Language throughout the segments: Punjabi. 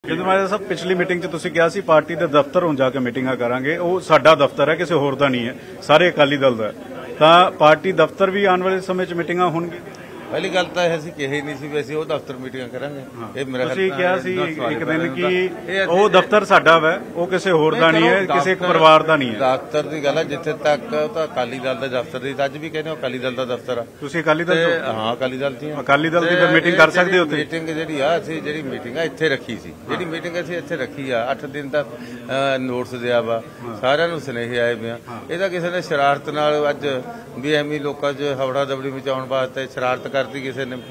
ਜਦਮਾਇਆ ਸਾਹਿਬ ਪਿਛਲੀ ਮੀਟਿੰਗ 'ਚ ਤੁਸੀਂ ਕਿਹਾ ਸੀ ਪਾਰਟੀ ਦੇ ਦਫ਼ਤਰ ਹੁਣ ਜਾ ਕੇ ਮੀਟਿੰਗਾਂ ਕਰਾਂਗੇ। ਉਹ ਸਾਡਾ ਦਫ਼ਤਰ ਹੈ, ਕਿਸੇ ਹੋਰ ਦਾ ਨਹੀਂ ਹੈ, ਸਾਰੇ ਅਕਾਲੀ ਦਲ ਦਾ। ਤਾਂ ਪਾਰਟੀ ਦਫ਼ਤਰ ਵੀ ਆਉਣ ਵਾਲੇ ਸਮੇਂ 'ਚ ਮੀਟਿੰਗਾਂ ਹੋਣਗੀਆਂ। ਪਹਿਲੀ ਗੱਲ ਤਾਂ ਇਹ ਅਸੀਂ ਕਿਹਾ ਹੀ ਨਹੀਂ ਸੀ ਵੀ ਅਸੀਂ ਉਹ ਦਫ਼ਤਰ ਮੀਟਿੰਗਾਂ ਕਰਾਂਗੇ। ਇਹ ਮੇਰਾ ਤੁਸੀਂ ਕਿਹਾ ਸੀ ਇੱਕ ਦਿਨ ਕਿ ਉਹ ਦਫ਼ਤਰ ਸਾਡਾ ਵਾ, ਉਹ ਕਿਸੇ ਹੋਰ ਦਾ ਨਹੀਂ ਹੈ, ਕਿਸੇ ਇੱਕ ਪਰਿਵਾਰ ਦਾ ਨਹੀਂ ਹੈ। ਦਫ਼ਤਰ ਦੀ ਗੱਲ ਹੈ ਜਿੱਥੇ ਤੱਕ ਤਾਂ ਅਕਾਲੀ ਦਲ ਦਾ ਦਫ਼ਤਰ ਦੀ, ਅੱਜ ਵੀ ਕਹਿੰਦੇ ਅਕਾਲੀ ਦਲ ਦਾ ਦਫ਼ਤਰ ਆ। ਤੁਸੀਂ ਅਕਾਲੀ ਦਲ ਤੋਂ? ਹਾਂ, ਅਕਾਲੀ ਦਲ ਦੀ। ਅਕਾਲੀ ਦਲ ਦੀ ਫਿਰ ਮੀਟਿੰਗ ਕਰ ਸਕਦੇ ਹੋ? ਮੀਟਿੰਗ ਜਿਹੜੀ ਆ ਅਸੀਂ ਜਿਹੜੀ ਮੀਟਿੰਗ ਆ ਇੱਥੇ ਰੱਖੀ ਸੀ, ਜਿਹੜੀ ਮੀਟਿੰਗ ਅਸੀਂ ਇੱਥੇ ਰੱਖੀ ਆ 8 ਦਿਨ ਦਾ ਨੋਟਿਸ ਦਿਆ ਵਾ, ਸਾਰਿਆਂ ਨੂੰ ਸੁਨੇਹੇ ਆਏ ਪਿਆ। ਇਹਦਾ ਕਿਸੇ ਨੇ ਸ਼ਰਾਰਤ ਨਾਲ ਅੱਜ ਵੀ ਐਵੇਂ ਲੋਕਾਂ 'ਚ ਹਵੜਾ ਦਬੜੀ ਮਚਾਉਣ ਵਾਸਤੇ ਸ਼ਰਾਰਤ ਕਰਤੀ, ਕਿਸੇ ਨੇ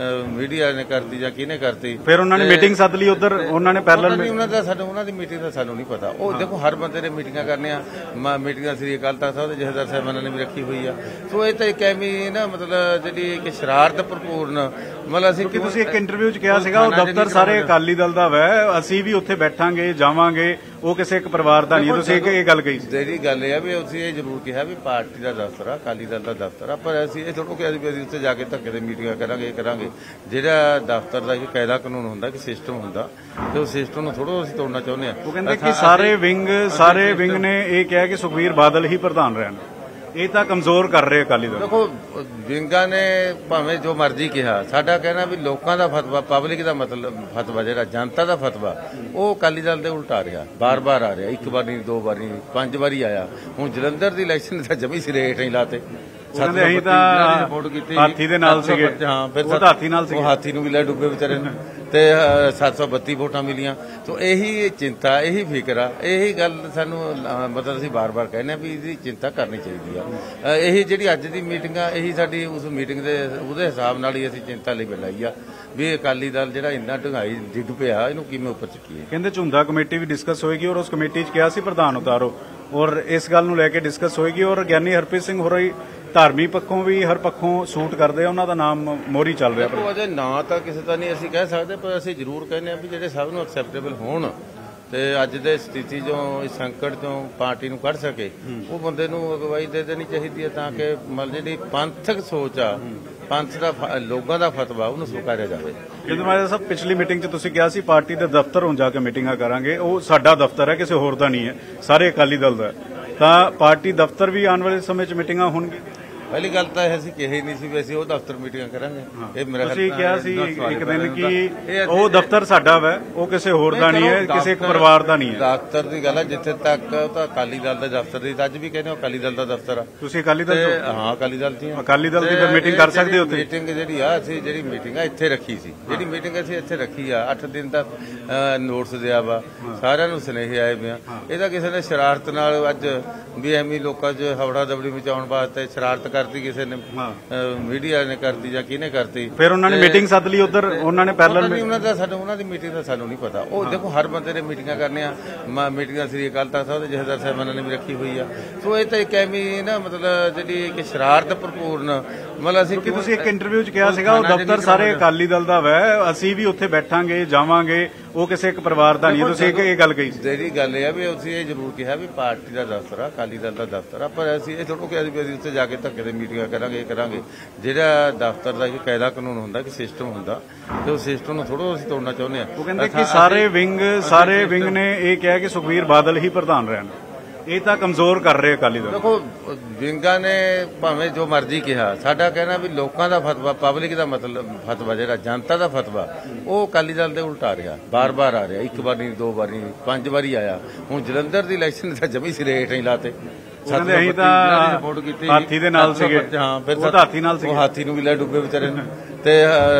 ਮੀਡੀਆ ਨੇ ਕਰਤੀ ਜਾਂ ਕਿਹਨੇ ਕਰਤੀ। ਫਿਰ ਉਹਨਾਂ ਨੇ ਮੀਟਿੰਗ ਸੱਦ ਲਈ ਉਧਰ, ਉਹਨਾਂ ਨੇ ਪੈਰਲਲ ਉਹਨਾਂ ਦੀ ਮੀਟਿੰਗ ਦਾ ਸਾਨੂੰ ਨਹੀਂ ਪਤਾ। ਉਹ ਦੇਖੋ ਹਰ ਬੰਦੇ ਨੇ ਮੀਟਿੰਗਾਂ ਕਰਨੀਆਂ, ਮੀਟਿੰਗਾਂ ਸ੍ਰੀ ਅਕਾਲ ਤਖਤ ਸਾਹਿਬ ਦੇ ਜਥੇਦਾਰ ਸਾਹਿਬਾਨਾਂ ਨੇ ਵੀ ਰੱਖੀ ਹੋਈ ਆ। ਸੋ ਇਹ ਤਾਂ ਇੱਕ ਐਵੇਂ ਨਾ ਮਤਲਬ ਜਿਹੜੀ ਕਿ ਸ਼ਰਾਰਤ ਭਰਪੂਰਨ ਮਤਲਬ ਅਸੀਂ ਕਿ ਤੁਸੀਂ ਇੱਕ ਇੰਟਰਵਿਊ 'ਚ ਕਿਹਾ ਸੀਗਾ ਉਹ ਦਫ਼ਤਰ ਸਾਰੇ ਅਕਾਲੀ ਦਲ ਦਾ ਵਾ, ਅਸੀਂ ਵੀ ਉੱਥੇ ਬੈਠਾਂਗੇ ਜਾਵਾਂਗੇ, ਉਹ ਕਿਸੇ ਇੱਕ ਪਰਿਵਾਰ ਦਾ ਨਹੀਂ। ਤੁਸੀਂ ਇਹ ਗੱਲ ਕਹੀ ਸੀ। ਜਿਹੜੀ ਗੱਲ ਇਹ ਆ ਵੀ ਅਸੀਂ ਇਹ ਜ਼ਰੂਰ ਕਿਹਾ ਵੀ ਪਾਰਟੀ ਦਾ ਦਫ਼ਤਰ ਆ, ਅਕਾਲੀ ਦਲ ਦਾ ਦਫ਼ਤਰ ਆ, ਪਰ ਅਸੀਂ ਇਹ ਥੋੜ੍ਹਾ ਕਿਹਾ ਵੀ ਅਸੀਂ ਉੱਥੇ ਜਾ ਕੇ ਧੱਕੇ ਦੇ ਮੀਟਿੰਗਾਂ ਕਰਾਂਗੇ। ਜਿਹੜਾ ਦਫ਼ਤਰ ਦਾ ਇੱਕ ਕਾਇਦਾ ਕਾਨੂੰਨ ਹੁੰਦਾ, ਕਿ ਸਿਸਟਮ ਹੁੰਦਾ, ਤੇ ਉਹ ਸਿਸਟਮ ਨੂੰ ਥੋੜ੍ਹਾ ਅਸੀਂ ਤੋੜਨਾ ਚਾਹੁੰਦੇ ਆ। ਉਹ ਕਹਿੰਦੇ ਕਿ ਸਾਰੇ ਵਿੰਗ ਨੇ ਇਹ ਕਿਹਾ ਕਿ ਸੁਖਬੀਰ ਬਾਦਲ ਹੀ ਪ੍ਰਧਾਨ ਰਹਿਣ, ਇਹ ਤਾਂ ਕਮਜ਼ੋਰ ਕਰ ਰਹੇ ਅਕਾਲੀ ਦਲ। ਦੇਖੋ ਵਿੰਗਾਂ ਨੇ ਭਾਵੇਂ ਜੋ ਮਰਜ਼ੀ ਕਿਹਾ, ਸਾਡਾ ਕਹਿਣਾ ਵੀ ਲੋਕਾਂ ਦਾ ਫਤਵਾ, ਪਬਲਿਕ ਦਾ ਮਤਲਬ ਫਤਵਾ, ਜਿਹੜਾ ਜਨਤਾ ਦਾ ਫਤਵਾ, ਉਹ ਅਕਾਲੀ ਦਲ ਦੇ ਉਲਟ ਆ ਰਿਹਾ, ਬਾਰ-ਬਾਰ ਆ ਰਿਹਾ। ਇੱਕ ਵਾਰ ਨਹੀਂ, ਦੋ ਵਾਰ ਨਹੀਂ, 5 ਵਾਰੀ ਆਇਆ। ਹੁਣ ਜਲੰਧਰ ਦੀ ਇਲੈਕਸ਼ਨ ਤਾਂ ਜਮੀ ਸਿਰੇ ਹੇਠ ਹੀ ਲਾਤੇ। ਅਸੀਂ ਤਾਂ ਹਾਥੀ ਦੇ ਨਾਲ ਸੀਗੇ। ਹਾਂ, ਫਿਰ ਉਹ ਹਾਥੀ ਨਾਲ ਸੀਗੇ, ਉਹ ਹਾਥੀ ਨੂੰ ਵੀ ਲੈ ਡੁੱਬੇ ਵਿਚਾਰੇ ਨੂੰ, ਤੇ 732 ਵੋਟਾਂ ਮਿਲੀਆਂ। ਤੋ ਇਹੀ ਚਿੰਤਾ, ਇਹੀ ਫਿਕਰ ਆ, ਇਹੀ ਗੱਲ ਸਾਨੂੰ ਮਤਲਬ ਅਸੀਂ ਬਾਰ-ਬਾਰ ਕਹਿੰਦੇ ਆ ਵੀ ਇਹਦੀ ਚਿੰਤਾ ਕਰਨੀ ਚਾਹੀਦੀ ਆ। ਇਹੀ ਜਿਹੜੀ ਅੱਜ ਦੀ ਮੀਟਿੰਗ ਆ, ਇਹੀ ਸਾਡੀ ਉਸ ਮੀਟਿੰਗ ਦੇ ਉਹਦੇ ਹਿਸਾਬ ਨਾਲ ਹੀ ਅਸੀਂ ਚਿੰਤਾ ਲਈ ਬੁਲਾਈ ਆ ਵੀ ਅਕਾਲੀ ਦਲ ਜਿਹੜਾ ਇੰਨਾ ਢੰਗਾਈ ਡਿੱਗ ਪਿਆ, ਇਹਨੂੰ ਕਿਵੇਂ ਉੱਪਰ ਚੁੱਕੀਏ। ਕਹਿੰਦੇ ਝੁੰਦਾ ਕਮੇਟੀ ਵੀ ਡਿਸਕਸ ਹੋਏਗੀ ਔਰ ਉਸ ਕਮੇਟੀ 'ਚ ਕਿਹਾ ਸੀ ਪ੍ਰਧਾਨ ਉਤਾਰੋ, ਔਰ ਇਸ ਗੱਲ ਨੂੰ ਲੈ ਕੇ ਡਿਸਕਸ ਹੋਏਗੀ। ਔਰ ਗਿਆਨੀ ਹਰਪ੍ਰੀਤ ਸਿੰਘ ਹੋ ਰਹੀ ਧਾਰਮਿਕ ਪੱਖੋਂ ਵੀ ਹਰ ਪੱਖੋਂ ਸੂਟ ਕਰਦੇ ਆ, ਉਹਨਾਂ ਦਾ ਨਾਮ ਮੋਹਰੀ ਚੱਲ ਰਿਹਾ। ਪਰ ਅਜੇ ਨਾਂ ਤਾਂ ਕਿਸੇ ਦਾ ਨਹੀਂ ਅਸੀਂ ਕਹਿ ਸਕਦੇ, ਪਰ ਅਸੀਂ ਜ਼ਰੂਰ ਕਹਿੰਦੇ ਆ ਵੀ ਜਿਹੜੇ ਸਭ ਨੂੰ ਐਕਸੈਪਟੇਬਲ ਹੋਣ ਤੇ ਅੱਜ ਦੇ ਸਥਿਤੀ ਚੋਂ, ਇਸ ਸੰਕਟ ਚੋਂ ਪਾਰਟੀ ਨੂੰ ਕੱਢ ਸਕੇ, ਉਹ ਬੰਦੇ ਨੂੰ ਅਗਵਾਈ ਦੇ ਦੇਣੀ ਚਾਹੀਦੀ ਹੈ, ਤਾਂ ਕਿ ਮਤਲਬ ਜਿਹੜੀ ਪੰਥਕ ਸੋਚ ਆ, ਪੰਥ ਦਾ ਲੋਕਾਂ ਦਾ ਫਤਵਾ, ਉਹਨੂੰ ਸਵੀਕਾਰਿਆ ਜਾਵੇ। ਜਦਮਾਇਆ ਸਾਹਿਬ ਪਿਛਲੀ ਮੀਟਿੰਗ 'ਚ ਤੁਸੀਂ ਕਿਹਾ ਸੀ ਪਾਰਟੀ ਦੇ ਦਫ਼ਤਰ ਹੁਣ ਜਾ ਕੇ ਮੀਟਿੰਗਾਂ ਕਰਾਂਗੇ। ਉਹ ਸਾਡਾ ਦਫ਼ਤਰ ਹੈ, ਕਿਸੇ ਹੋਰ ਦਾ ਨਹੀਂ ਹੈ, ਸਾਰੇ ਅਕਾਲੀ ਦਲ ਦਾ। ਤਾਂ ਪਾਰਟੀ ਦਫ਼ਤਰ ਵੀ ਆਉਣ ਵਾਲੇ ਸਮੇਂ 'ਚ ਮੀਟਿੰਗਾਂ ਹੋਣਗੀਆਂ। ਪਹਿਲੀ ਗੱਲ ਤਾਂ ਇਹ ਅਸੀਂ ਕਿਹਾ ਹੀ ਨਹੀਂ ਸੀ ਵੀ ਅਸੀਂ ਉਹ ਦਫ਼ਤਰ ਮੀਟਿੰਗਾਂ ਕਰਾਂਗੇ। ਇਹ ਮੇਰਾ ਤੁਸੀਂ ਕਿਹਾ ਸੀ ਇੱਕ ਦਿਨ ਕਿ ਉਹ ਦਫ਼ਤਰ ਸਾਡਾ ਵਾ, ਉਹ ਕਿਸੇ ਹੋਰ ਦਾ ਨਹੀਂ ਹੈ, ਕਿਸੇ ਇੱਕ ਪਰਿਵਾਰ ਦਾ ਨਹੀਂ ਹੈ। ਦਫ਼ਤਰ ਦੀ ਗੱਲ ਹੈ ਜਿੱਥੇ ਤੱਕ ਤਾਂ ਅਕਾਲੀ ਦਲ ਦਾ ਦਫ਼ਤਰ ਦੀ, ਅੱਜ ਵੀ ਕਹਿੰਦੇ ਅਕਾਲੀ ਦਲ ਦਾ ਦਫ਼ਤਰ ਆ। ਤੁਸੀਂ ਅਕਾਲੀ ਦਲ ਤੋਂ? ਹਾਂ, ਅਕਾਲੀ ਦਲ ਦੀ। ਅਕਾਲੀ ਦਲ ਦੀ ਫਿਰ ਮੀਟਿੰਗ ਕਰ ਸਕਦੇ ਹੋ? ਮੀਟਿੰਗ ਜਿਹੜੀ ਆ ਅਸੀਂ ਜਿਹੜੀ ਮੀਟਿੰਗ ਆ ਇੱਥੇ ਰੱਖੀ ਸੀ, ਜਿਹੜੀ ਮੀਟਿੰਗ ਅਸੀਂ ਇੱਥੇ ਰੱਖੀ ਆ 8 ਦਿਨ ਦਾ ਨੋਟਿਸ ਦਿਆ ਵਾ, ਸਾਰਿਆਂ ਨੂੰ ਸੁਨੇਹੇ ਆਏ ਪਿਆ। ਇਹਦਾ ਕਿਸੇ ਨੇ ਸ਼ਰਾਰਤ ਨਾਲ ਅੱਜ ਵੀ ਐਵੇਂ ਲੋਕਾਂ 'ਚ ਹਵੜਾ ਦਬੜੀ ਮਚਾਉਣ ਵਾਸਤੇ ਸ਼ਰਾਰਤ ਕਰਤੀ, ਕਿਸੇ ਨੇ ਮੀਡੀਆ ਨੇ ਕਰਤੀ ਜਾਂ ਕਿਹਨੇ ਕਰਤੀ। ਫਿਰ ਉਹਨਾਂ ਨੇ ਮੀਟਿੰਗ ਸੱਦ ਲਈ ਉਧਰ, ਉਹਨਾਂ ਨੇ ਪੈਰਲਲ ਉਹਨਾਂ ਦੀ ਮੀਟਿੰਗ ਦਾ ਸਾਨੂੰ ਨਹੀਂ ਪਤਾ। ਉਹ ਦੇਖੋ ਹਰ ਬੰਦੇ ਨੇ ਮੀਟਿੰਗਾਂ ਕਰਨੀਆਂ, ਮੀਟਿੰਗਾਂ ਸ੍ਰੀ ਅਕਾਲ ਤਖਤ ਸਾਹਿਬ ਦੇ ਜਥੇਦਾਰ ਸਾਹਿਬਾਨਾਂ ਨੇ ਵੀ ਰੱਖੀ ਹੋਈ ਆ। ਸੋ ਇਹ ਤਾਂ ਇੱਕ ਐਵੇਂ ਨਾ ਮਤਲਬ ਜਿਹੜੀ ਕਿ ਸ਼ਰਾਰਤ ਭਰਪੂਰਨ ਮਤਲਬ ਅਸੀਂ ਕਿ ਤੁਸੀਂ ਇੱਕ ਇੰਟਰਵਿਊ 'ਚ ਕਿਹਾ ਸੀਗਾ ਉਹ ਦਫ਼ਤਰ ਸਾਰੇ ਅਕਾਲੀ ਦਲ ਦਾ ਵਾ, ਅਸੀਂ ਵੀ ਉੱਥੇ ਬੈਠਾਂਗੇ ਜਾਵਾਂਗੇ, ਉਹ ਕਿਸੇ ਇੱਕ ਪਰਿਵਾਰ ਦਾ ਨਹੀਂ। ਤੁਸੀਂ ਇਹ ਗੱਲ ਕਹੀ ਸੀ। ਜਿਹੜੀ ਗੱਲ ਇਹ ਆ ਵੀ ਅਸੀਂ ਇਹ ਜ਼ਰੂਰ ਕਿਹਾ ਵੀ ਪਾਰਟੀ ਦਾ ਦਫ਼ਤਰ ਆ, ਅਕਾਲੀ ਦਲ ਦਾ ਦਫ਼ਤਰ ਆ, ਪਰ ਅਸੀਂ ਇਹ ਥੋੜ੍ਹਾ ਕਿਹਾ ਵੀ ਅਸੀਂ ਉੱਥੇ ਜਾ ਕੇ ਧੱਕੇ ਦੇ ਮੀਟਿੰਗਾਂ ਕਰਾਂਗੇ। ਜਿਹੜਾ ਦਫ਼ਤਰ ਦਾ ਇੱਕ ਕਾਇਦਾ ਕਾਨੂੰਨ ਹੁੰਦਾ, ਕਿ ਸਿਸਟਮ ਹੁੰਦਾ, ਤੇ ਉਹ ਸਿਸਟਮ ਨੂੰ ਥੋੜ੍ਹਾ ਅਸੀਂ ਤੋੜਨਾ ਚਾਹੁੰਦੇ ਆ। ਉਹ ਕਹਿੰਦੇ ਕਿ ਸਾਰੇ ਵਿੰਗ ਨੇ ਇਹ ਕਿਹਾ ਕਿ ਸੁਖਬੀਰ ਬਾਦਲ ਹੀ ਪ੍ਰਧਾਨ ਰਹਿਣ, ਇਹ ਤਾਂ ਕਮਜ਼ੋਰ ਕਰ ਰਹੇ ਅਕਾਲੀ ਦਲ। ਦੇਖੋ ਵਿੰਗਾਂ ਨੇ ਭਾਵੇਂ ਜੋ ਮਰਜ਼ੀ ਕਿਹਾ, ਸਾਡਾ ਕਹਿਣਾ ਵੀ ਲੋਕਾਂ ਦਾ ਫਤਵਾ, ਪਬਲਿਕ ਦਾ ਮਤਲਬ ਫਤਵਾ, ਜਿਹੜਾ ਜਨਤਾ ਦਾ ਫਤਵਾ, ਉਹ ਅਕਾਲੀ ਦਲ ਦੇ ਉਲਟ ਆ ਰਿਹਾ, ਬਾਰ-ਬਾਰ ਆ ਰਿਹਾ। ਇੱਕ ਵਾਰ ਨਹੀਂ, ਦੋ ਵਾਰ ਨਹੀਂ, 5 ਵਾਰੀ ਆਇਆ। ਹੁਣ ਜਲੰਧਰ ਦੀ ਇਲੈਕਸ਼ਨ ਤਾਂ ਜਮੀ ਸਿਰੇ ਹੇਠ ਹੀ ਲਾਤੇ। ਅਸੀਂ ਤਾਂ ਹਾਥੀ ਦੇ ਨਾਲ ਸੀਗੇ। ਹਾਂ, ਫਿਰ ਉਹ ਹਾਥੀ ਨਾਲ ਸੀਗੇ, ਉਹ ਹਾਥੀ ਨੂੰ ਵੀ ਲੈ ਡੁੱਬੇ ਵਿਚਾਰੇ ਨੂੰ, ਤੇ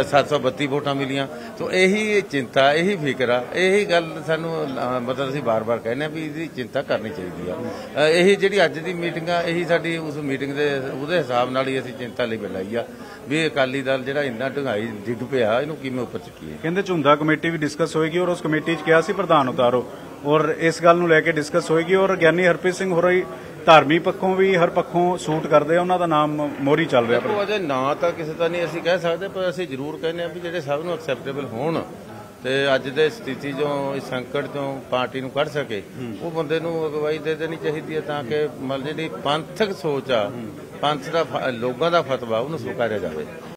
732 ਵੋਟਾਂ ਮਿਲੀਆਂ। ਤੋ ਇਹੀ ਚਿੰਤਾ, ਇਹੀ ਫਿਕਰ ਆ, ਇਹੀ ਗੱਲ ਸਾਨੂੰ ਮਤਲਬ ਅਸੀਂ ਬਾਰ-ਬਾਰ ਕਹਿੰਦੇ ਆ ਵੀ ਇਹਦੀ ਚਿੰਤਾ ਕਰਨੀ ਚਾਹੀਦੀ ਆ। ਇਹੀ ਜਿਹੜੀ ਅੱਜ ਦੀ ਮੀਟਿੰਗ ਆ, ਇਹੀ ਸਾਡੀ ਉਸ ਮੀਟਿੰਗ ਦੇ ਉਹਦੇ ਹਿਸਾਬ ਨਾਲ ਹੀ ਅਸੀਂ ਚਿੰਤਾ ਲਈ ਬੁਲਾਈ ਆ ਵੀ ਅਕਾਲੀ ਦਲ ਜਿਹੜਾ ਇੰਨਾ ਢੰਗਾਈ ਡਿੱਗ ਪਿਆ, ਇਹਨੂੰ ਕਿਵੇਂ ਉੱਪਰ ਚੁੱਕੀਏ। ਕਹਿੰਦੇ ਝੁੰਦਾ ਕਮੇਟੀ ਵੀ ਡਿਸਕਸ ਹੋਏਗੀ ਔਰ ਉਸ ਕਮੇਟੀ 'ਚ ਕਿਹਾ ਸੀ ਪ੍ਰਧਾਨ ਉਤਾਰੋ, ਔਰ ਇਸ ਗੱਲ ਨੂੰ ਲੈ ਕੇ ਡਿਸਕਸ ਹੋਏਗੀ। ਔਰ ਗਿਆਨੀ ਹਰਪ੍ਰੀਤ ਸਿੰਘ ਹੋ ਰਹੀ ਧਾਰਮਿਕ ਪੱਖੋਂ ਵੀ ਹਰ ਪੱਖੋਂ ਸੂਟ ਕਰਦੇ ਆ, ਉਹਨਾਂ ਦਾ ਨਾਮ ਮੋਹਰੀ ਚੱਲ ਰਿਹਾ। ਪਰ ਅਜੇ ਨਾਂ ਤਾਂ ਕਿਸੇ ਦਾ ਨਹੀਂ ਅਸੀਂ ਕਹਿ ਸਕਦੇ, ਪਰ ਅਸੀਂ ਜ਼ਰੂਰ ਕਹਿੰਦੇ ਆ ਵੀ ਜਿਹੜੇ ਸਭ ਨੂੰ ਐਕਸੈਪਟੇਬਲ ਹੋਣ ਤੇ ਅੱਜ ਦੇ ਸਥਿਤੀ ਚੋਂ, ਇਸ ਸੰਕਟ ਚੋਂ ਪਾਰਟੀ ਨੂੰ ਕੱਢ ਸਕੇ, ਉਹ ਬੰਦੇ ਨੂੰ ਅਗਵਾਈ ਦੇ ਦੇਣੀ ਚਾਹੀਦੀ ਹੈ, ਤਾਂ ਕਿ ਮਤਲਬ ਜਿਹੜੀ ਪੰਥਕ ਸੋਚ ਆ, ਪੰਥ ਦਾ ਲੋਕਾਂ ਦਾ ਫਤਵਾ, ਉਹਨੂੰ ਸਵੀਕਾਰਿਆ ਜਾਵੇ।